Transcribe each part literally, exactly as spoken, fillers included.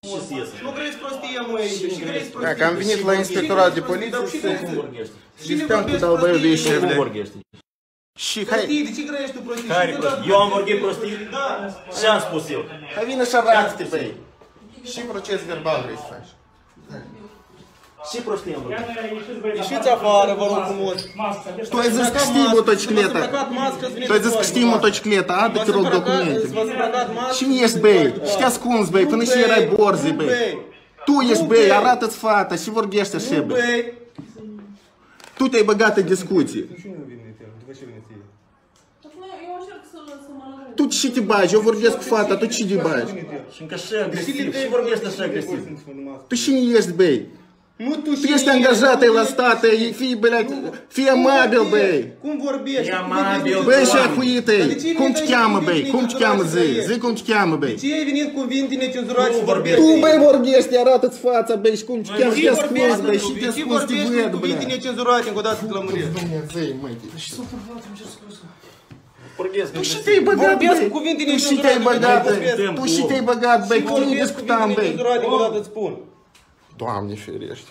frumos. Nu grăiți prostie, mă, și grăiți prostie. Dacă am venit la inspectorat de poliție și stăm cu dalbăievii șefle. Și hai... De ce grăiești tu prostii? Care prostii? Eu am vorbit prostii? Da. Ce am spus eu? Hai vină și arată-te, băi. Și proces verbal vrei să faci. Și prostii am vorbit. Ieșiți afară, vă rog frumos. Tu ai zis că știi motocicleta. Tu ai zis că știi motocicleta, a? Dă-te rog documente. Cine ești, băi? Și te ascunzi, băi, până și erai borzi, băi. Tu ești, băi, arată-ți fata și vorbește așa, băi. Tu te-ai băgat în discuții. Tu ce te bagi? Eu vorbesc cu fata, tu ce te bagi? Și încă așa agresiv, și vorbește așa agresiv. Tu cine ești, băi? Tu ești angajat, ai la stat, fii, băi, fii amabil, băi. Cum vorbești? E amabil, băi, și acuit, cum te cheamă, băi? Cum te cheamă, zi? Zi cum te cheamă, băi? De ce ai venit cuvinte necenzurate și vorbești? Tu, băi, vorbești, arată-ți fața, băi, și cum te cheamă, și te ascunzi, băi, și te ascunzi, te văd, băi. Cuvinte necenzurate, încă o dată te lămuresc. Dumnezeu, măi. Tu și te-ai băgat, băi. Tu și te-ai băgat, băi. Tu și te-ai băgat, băi, cu tine discutam, băi. Încă o dată îți spun. Doamne ferește.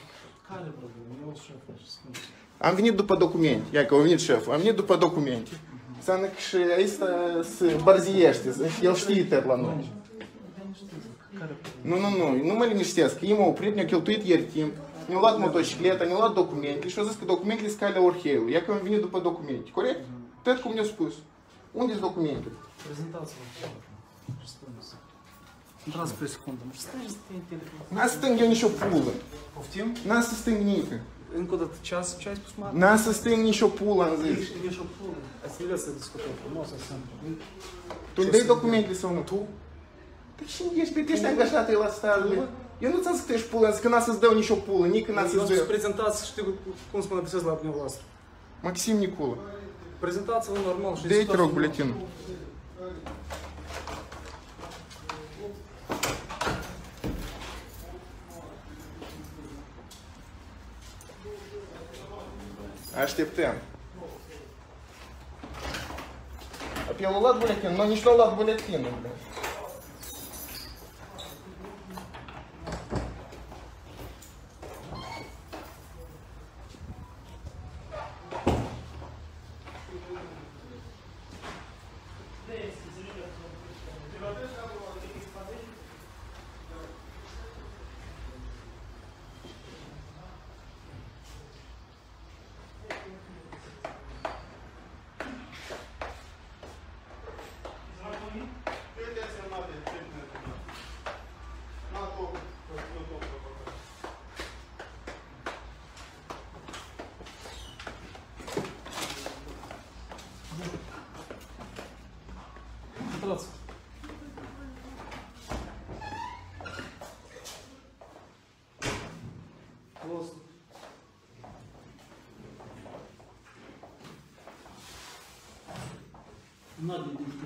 Am venit după documente. Ia că a venit șeful. Am venit după documente. Înseamnă că și aici se barziește. El știe tot la noi. Nu, nu, nu. Nu mă liniștesc. Ei m-au oprit, ne-au cheltuit ieri timp. Ne-au luat motocicleta, ne-au luat documente și au zis că documentele sunt calea Orheiului. Ia că am venit după documente. Corect? Tot cum ne-au spus. Unde sunt documentele? Prezentați-vă. Intrați pe secundă. Nu stai să te telefon. N-a să stâng eu nici o pulă. Poftim? N-a să stâng nică. Încă o dată, ce ai spus, Marta? N-a să stâng nici o pulă, am zis. Nici o pulă. Hai să le să discutăm frumos, așa. Tu îmi dai documentele sau nu? Tu? Tu cine ești? Pe ești angajat la stat. Eu nu ți-am zis că tu ești pulă, am zis că n-a să-ți dau nici o pulă, nici n-a să-ți dau. Eu să prezentați, știu cum să mă adresez la dumneavoastră. Maxim Niculă. Prezentați-vă normal și dă-i, te rog, buletinul. Așteptăm. Pe el a luat buletin, nu nici nu a luat buletinul, bля. Intrați. Los. Надо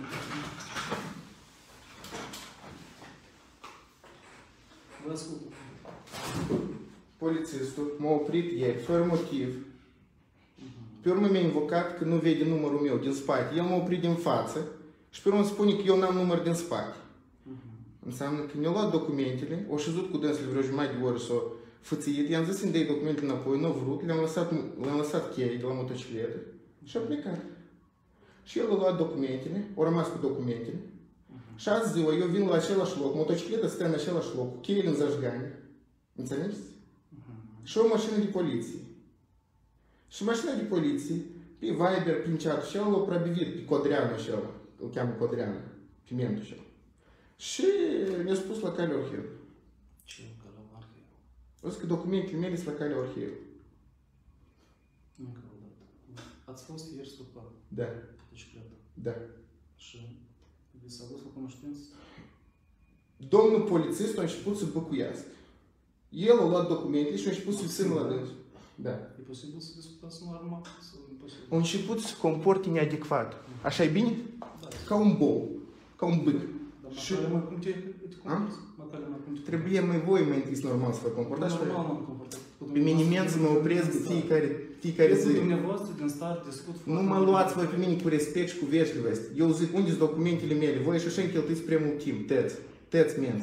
Vă ascult. Polițistul m-a oprit ieri, fără motiv. Pe urmă mi-a invocat că nu vede numărul meu din spate. El m-a oprit din față și pe urmă spune că eu n-am număr din spate. Înseamnă că mi-a luat documentele, o șezut cu dânsele vreo jumătate de oră s-o fățit. I-am zis să-mi dai documentele înapoi, nu a vrut, le-am lăsat, le-am lăsat cheie de la motocicletă și a plecat. Și el a luat documentele, a rămas cu documentele. Și azi ziua eu vin la același loc, motocicleta stă în același loc, cheile în zajgane. Înțelegeți? Și o mașină de poliție. Și mașina de poliție, pe Viber, prin chat, și el l-a probivit pe Codreanu și ăla, îl cheamă Codreanu, pimentul și ăla. Și mi-a spus la calea Orheiului. Ce calea Orheiului? O zis că documentele mele sunt la calea Orheiului. Încă o dată. Ați fost ieri supra Da. motocicletă. Da. Și vi s-a dus la cunoștință? Domnul polițist a început să băcuiască. El a luat documentele și a început să-i țină la dânsul. Da. E posibil să discutați normal? A început să se comporte neadecvat. Așa e bine? Da. Ca un bou. Ca un bâc. Dar măcar mai cum te comporți? Măcar mai cum te Trebuie mai voi mai întâi normal să vă comportați. Normal m-am comportat. Pe mine menți mă opresc de fiecare, fiecare zi. Eu cu dumneavoastră din start discut. Nu mă luați voi pe mine cu respect și cu veșlivost. Eu zic, unde sunt documentele mele? Voi și așa îmi cheltuiți prea mult timp. Tăți. Tăți menți.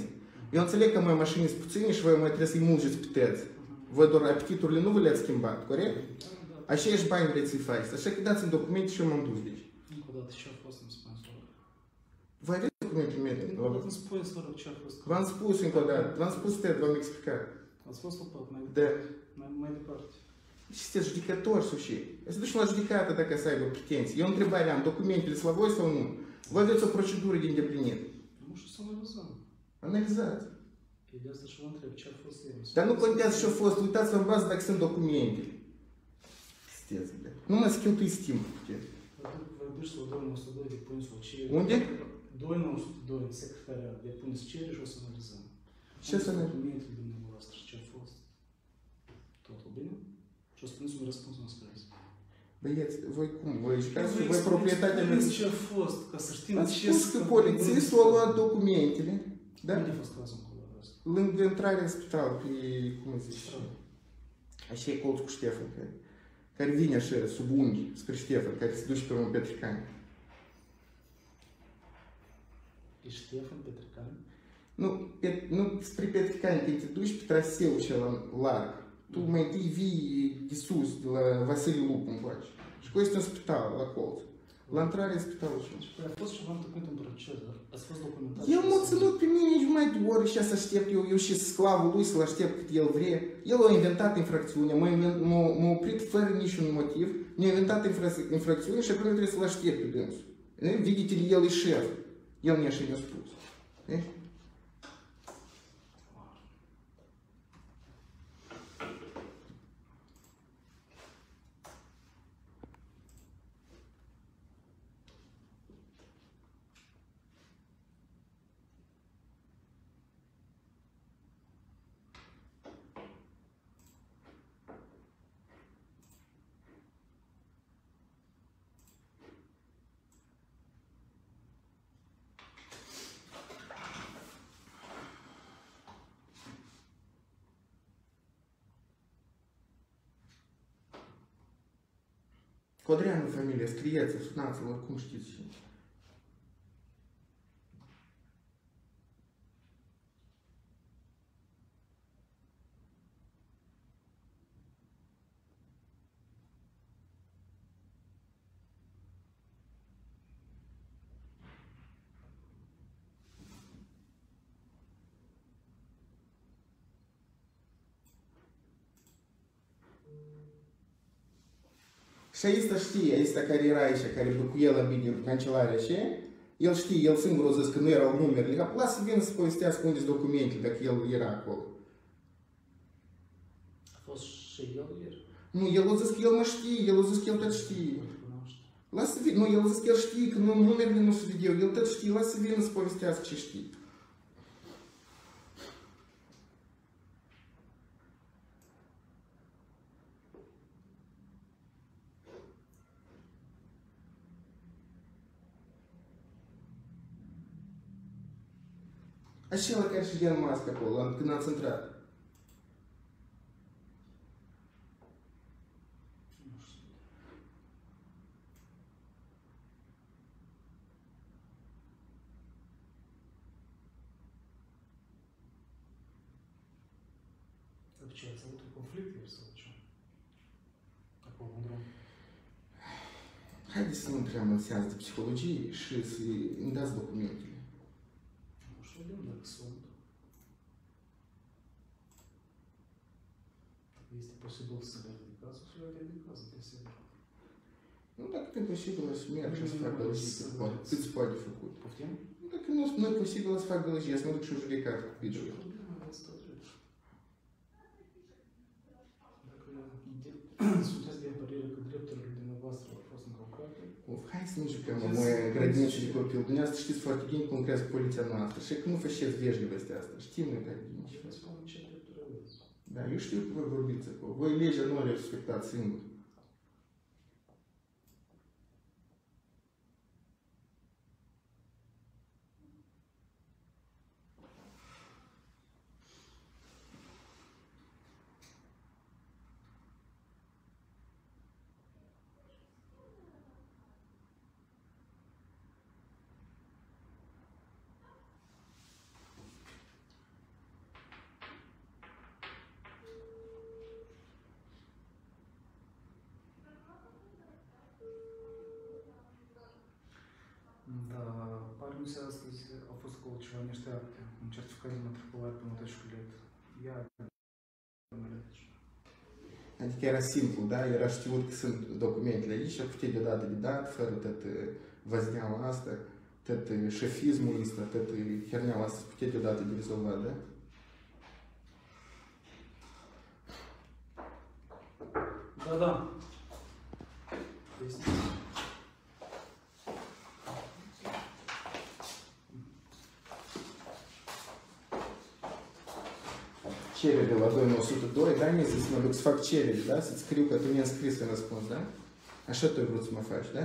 Eu înțeleg că mai mașini sunt puține și voi mai trebuie să-i mulgeți pe tăți. Voi doar apetiturile nu vă le-ați schimbat, corect? Aceiași bani vreți să-i faceți, așa că dați-mi documente și eu m-am dus deci. Încă o dată, ce a fost, îmi spune soră. Voi aveți documente mele? Încă o dată îmi spune soră ce a fost. V-am spus încă o dată, v-am spus tăt, v-am explicat. Ați fost opat mai Da. mai, mai departe. Și sunteți judecători, suși. Să duci la judecată dacă să aibă pretenții. Eu întrebare am, documentele sunt la voi sau nu? Voi aveți o procedură de îndeplinit. Nu știu să analizăm. Analizați. E de asta și vă întreb ce a fost el. Dar nu contează ce a fost, uitați-vă în bază dacă sunt documentele. Sunteți, bля. Nu mă schimtuiți timpul cu tine. Vă duci la doi nouă zero doi, depuneți o cerere. Unde? doi nouă zero doi, în secretariat, depuneți cerere și o să analizăm. Ce să ne... Documentele dumneavoastră, ce a fost. Totul bine? Și o să spuneți un răspuns în scris. Băieți, voi cum? Voi jucați și voi proprietatea mea. ce a fost, ca să știm Ați ce... spus că polițistul a luat documentele. Da? Unde a fost cazul în acolo ăsta? Lângă intrarea în spital, pe, cum îi zice, așa e colț cu Ștefan, care, care vine așa, sub unghi, spre Ștefan, care se duce pe un Petricani. E Ștefan Petricani? Nu, pe, nu spre Petricani, că te duci pe traseul cel larg. Tu mai întâi vii de sus, de la Vasile Lupu încoace. Și cu este în spital, la colț. La intrarea în spitalul și Păi a fost ceva întâlnit în proces, dar ați fost documentat. el m-a ținut pe mine nici mai de oră și să aștept eu, eu și sclavul lui să-l aștept cât el vrea. El a inventat infracțiunea, m-a oprit fără niciun motiv, mi-a inventat infra- infracțiunea și apoi trebuie să-l aștept pe dânsul. Vidite-l, el e șef. El mi-a și mi-a spus. E? Codreanu familia, scrieți, sunați-l, oricum știți și. Și ăsta știe, ăsta care era aici, care cu el a bine în cancelarea și el știe, el singur a zis că nu erau numerele, lasă vină să povestească unde sunt documentele, dacă el era acolo. A fost și el ieri? Nu, el a zis că el mă știe, el a zis că el tot știe. Lasă vină, nu, el a zis că el știe, că nu, numerele nu se vedeau, el tot știe, lasă vină să povestească ce știe. Acela care ședea în mască acolo, când ați intrat. Nu știu. Dar ce, ați avut un conflict ieri sau ce? Acolo în drum. Haideți să nu intrăm în seanță de psihologie și să îmi dați documentele. Nu știu, vedem dacă sunt. Dacă este posibil să le de cazul, să le de cazul, desigur. Nu, dacă nu e posibil să merg și să fac gălăgie, cât poate, cât se poate făcut. Poftim? Dacă nu, nu e posibil să fac gălăgie, să mă duc și o judecată cu piciul. Problema aveți tot drept. Dacă sunteți de părere că drepturile dumneavoastră au fost încălcate, Of, hai să nu jucăm la moia în grădiniță de copil. Dumneavoastră știți foarte bine cum lucrează poliția noastră și că nu faceți vejливосtea asta. Știm noi care din și vă spun ce drepturi aveți. Da, eu știu că voi vorbiți acolo. Voi legea nu le respectați singur. ceva, niște acte, un certificat de matriculare pe motocicletă. Ia, Adică era simplu, da? Era știut că sunt documentele aici și puteai deodată de dat, fără tot văzneaua asta, tot șefismul ăsta, tot herneaua asta, puteai deodată de rezolvat, da? Da, da. Este. Cerere la doi o sută doi, da? Mi-a zis, mă duc să fac cerere, da? Să-ți scriu că tu mi-ai scris în răspuns, da? Așa tu ai vrut să mă faci, da?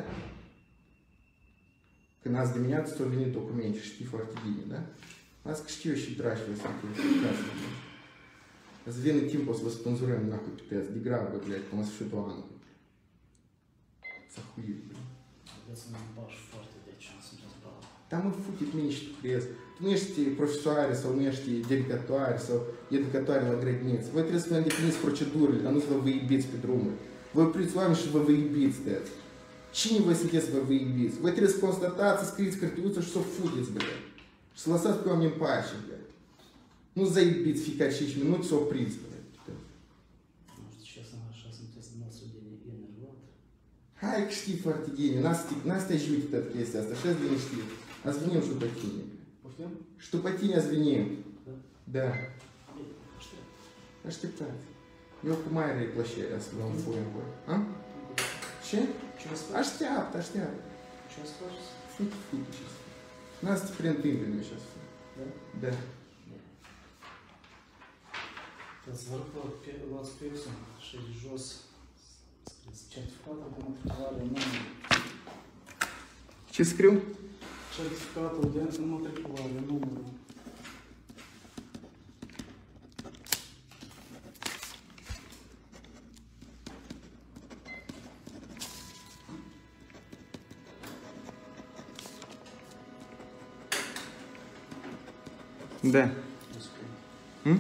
Când azi dimineață ți-au venit documente, știi foarte bine, da? Las că știu eu și dragi vă sunt casă. Îți vine timpul să vă spânzurăm nahui pe test, de grabă, blядь, până la sfârșitul anului. Să huiți, blядь. Vreau să mă bași foarte de ce să mergi la... Dar mă fute mine și tu crezi. Tu nu ești profesoare sau nu ești dedicatoare sau educatoare la grădiniță. Voi trebuie să vă îndepliniți procedurile, dar nu să vă vă iubiți pe drumuri. Voi opriți oameni și vă vă iubiți, tăți. Cine voi sunteți să vă vă iubiți? Voi trebuie să constatați, să scrieți cărtiuță și să o futeți, blядь. Și să lăsați pe oameni în pace, blядь. Nu să iubiți fiecare cinci minute să opriți, blядь. Nu știu ce să așa sunteți noastră de enervat. Hai că știi foarte bine, n-a să te ajute tot chestia asta, așa-ți liniștit. Ați venim și după tine. Poftim? Și după tine ați venim. Da? Da. Bine, aștept. Așteptați. Eu cu mare plăcerea să luăm foie în voi. A? Ce? Ce vă faci? Așteaptă, așteaptă. Ce vă faci? Fute, fute ce să fac. N-a să te preîntâmpine așa să fac. Da? Da. Ați văzut că luați pixul și jos scris certificatul de matriculare numărul. Ce scriu? Certificatul de matriculare numărul. Da. Hmm?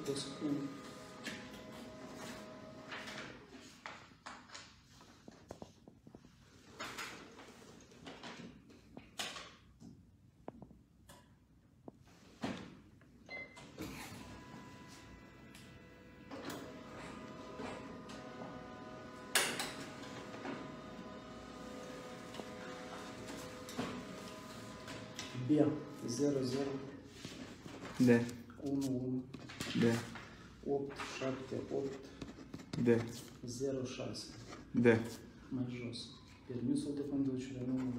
Б zero zero Da. unu unu Da. opt șapte opt Da. zero șase. Da. Mai jos. Permisul de conducere numărul.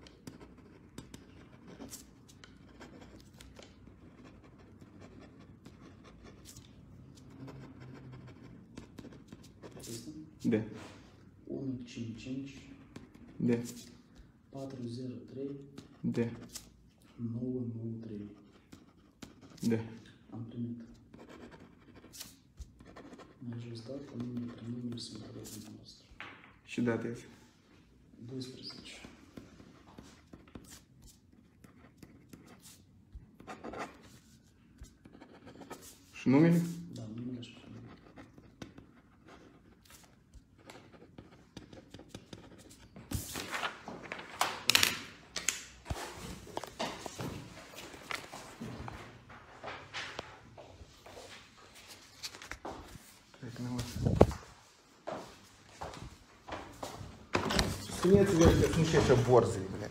Este? Da. unu cinci cinci Da. patru zero trei Da. nouă nouă trei. Da. Am primit. Mai jos dată, numărul prin numărul semnătorului nostru. Și data este? doisprezece. Și numele? Da, numele și primul. Spuneți-vă că sunt și așa borzii, blядь.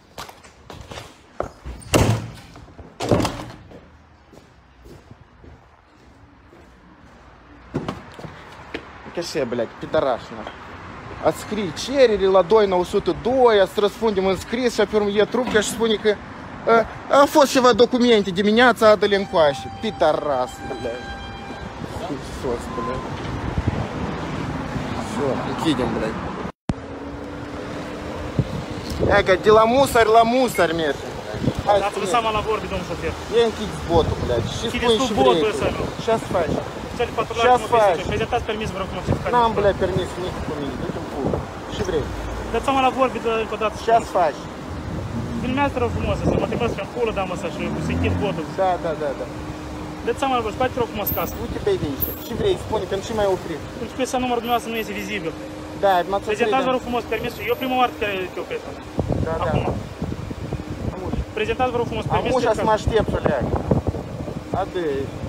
Каше, блядь, пидорашина. Отскрий черери, ладой на усуту доя, с распундим инскрис, шаперм е трубка, шпуника. А фосшего документе, деменяться адален кваши. Пидорас, блядь. Иисус, блядь. Все, видим, блядь. Ega, de la musar la musar merge. Hai, Dați lăsama la vorbi, domnul șofer. e închizi botul, blядь, și Închideți spui tu și botul vrei. ăsta, nu? Ce-ați faci? Cel patrular Ce-ați cum faci? o prezentați permis, vă rog, cum certificat. N-am, blядь, permis nici cu mine, du-te în pula. Și vrei. Dați seama la vorbi de încă o dată. Ce-ați faci? Filmează rău frumos, să mă trebuie în pulă, da, mă, să și să închid botul. Da, da, da, da. Dați seama la vorbi, scoate rău frumos casă. Du-te pe aici. Și vrei, spune, pentru ce mai oprit? Pentru că ăsta numărul dumneavoastră nu este vizibil. Da, m-ați oprit. Prezentați, vă rog frumos, permisul. Eu prima oară te te opresc. Da, da. Acum. Am ușit. Prezentați, vă rog frumos, Am permisul ușa să mă certificat. aștept să leag. Ade,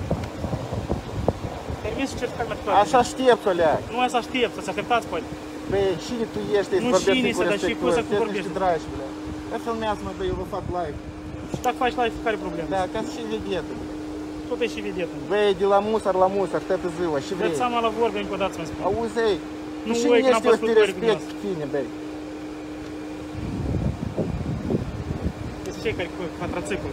Permisul certificat mai așa aștept să leag. Nu mai să aștept, să se așteptați, poate. Băi, cine tu ești, Nu să vorbești cine cu să, dar și cum să respectul, vorbești? niște dragi, bля. Ia filmează-mă, băi, eu vă fac live. Și dacă faci live, care problemă? Da, ca și vedetă. Tot e și vedetă. Băi, de la musar la musar, toată ziua, și vrei. Dați seama la vorbe încă o dată să-mi spun. Auzi, ei, Nu, și voi, nu că n-am ești eu fost să te făcut respect cu fine, băi. Este cei care cu quadracicul.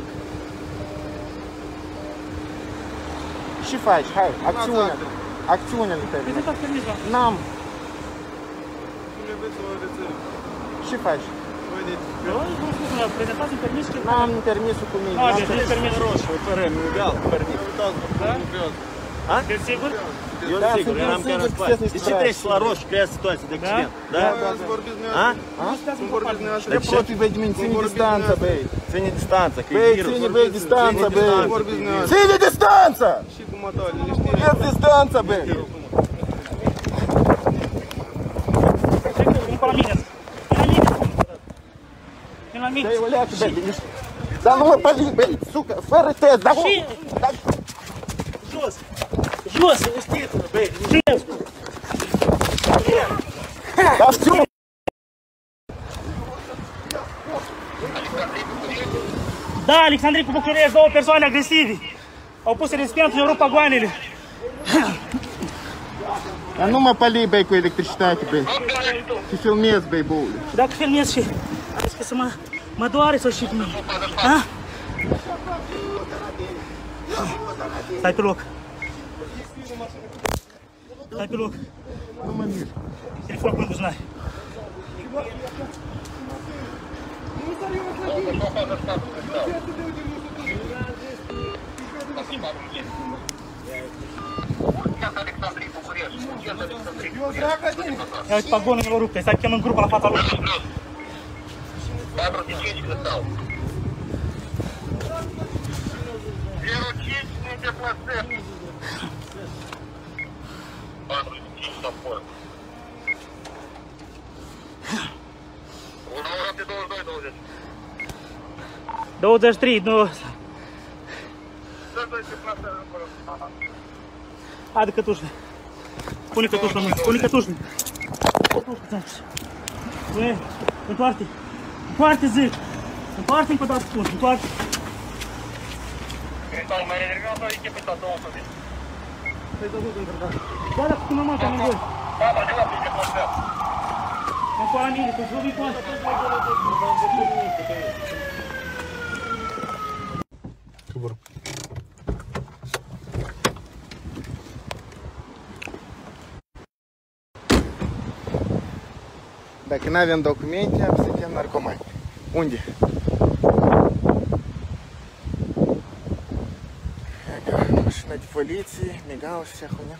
Și faci, hai, acțiunea. Acțiunile tale. Prezentați permis, da. N-am. Nu le veți o rețelă. Și faci. Eu vă spun, prezentați un permis ce... N-am permisul cu mine. Nu, n-am deci să- nu permis roșu. Fără, nu gal, permis. Da? A? Sunteți sigur? Eu Da, sigur, suntem eu n-am chiar în siguri că spate. sunteți De ce niște treci la dragi. roșu, că e situație de accident? Da? Da? Voi să vorbiți A? dumneavoastră. Nu stați în Cum vorbiți partea. dumneavoastră? De profi, băi, de mine, ține Cum distanța, vorbiți băi. Ține distanța, că e Băi, virus. ține, băi, distanța, Ține băi. distanța. Cum vorbiți dumneavoastră? Ține distanța! Și cu mătoare, liniștire. Ia distanța, băi. Nu pe la mine. Vin la mine. Vin la mine. Băi, o leacă, băi, liniște. Dar nu mă păli, băi, sucă, fără test, dar... Și... Jos! Jos, liniștiți-vă, băi, liniștiți-vă. Dar știu, Da, Alexandrii cu București, două persoane agresivi. Au pus recipientul în Europa goanele. dar nu mă păli, băi, cu electricitate, băi. Te filmez, băi, boule. Dacă filmez și... Crezi că să mă... Mă doare să știi cum e. Ha? Stai pe loc. Stai pe loc. Nu mă mir. Telefonul în buzunar. Ia uite pagonul meu rupte, stai că chem în grupă la fața lui. douăzeci și trei, nu... Haide cătușle. Pune cătușle, mă, pune cătușle. Băi, întoarce. Întoarce, zic. Întoarce încă o dată spun, întoarce. Da, da, cu mama, am nevoie. Mă cu la mine, cu zubii cu asta. Dacă nu avem documente, suntem narcomani. Unde? Mașina de poliție, migau și vся хуйня.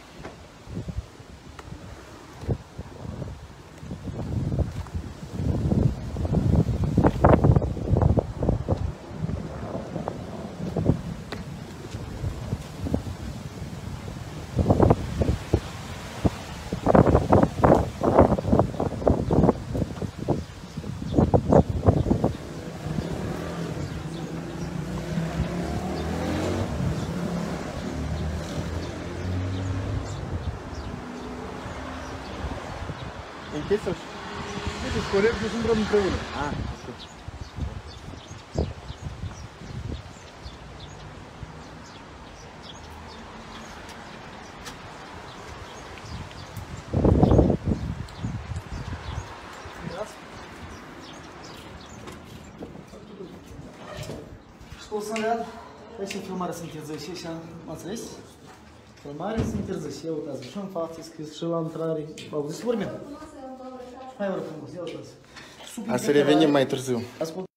Închis sau? Deci corect, eu sunt împreună. Ah, Știu să le Aici în filmare se întârzie și m-ați înțeles? Filmare se întârzie. Eu uitați și în față, scris și la intrare. Auziți, vorbim? Hai, vă rog frumos, ia uitați. a să revenim mai târziu. Ascult.